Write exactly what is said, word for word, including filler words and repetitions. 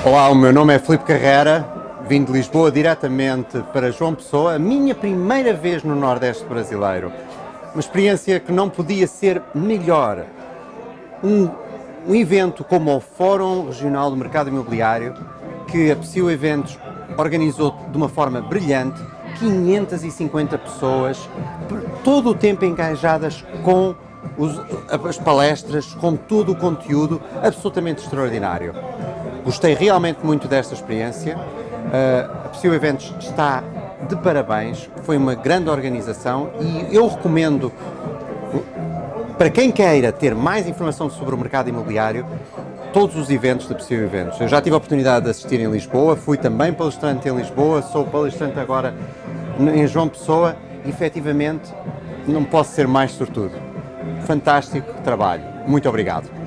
Olá, o meu nome é Filipe Carrera, vim de Lisboa diretamente para João Pessoa, a minha primeira vez no Nordeste brasileiro. Uma experiência que não podia ser melhor. Um, um evento como o Fórum Regional do Mercado Imobiliário, que a Psio Eventos organizou de uma forma brilhante, quinhentas e cinquenta pessoas, todo o tempo engajadas com os, as palestras, com todo o conteúdo, absolutamente extraordinário. Gostei realmente muito desta experiência. Uh, a Psio Eventos está de parabéns, foi uma grande organização e eu recomendo, para quem queira ter mais informação sobre o mercado imobiliário, todos os eventos da Psio Eventos. Eu já tive a oportunidade de assistir em Lisboa, fui também palestrante em Lisboa, sou palestrante agora em João Pessoa e, efetivamente, não posso ser mais sortudo. Fantástico trabalho. Muito obrigado.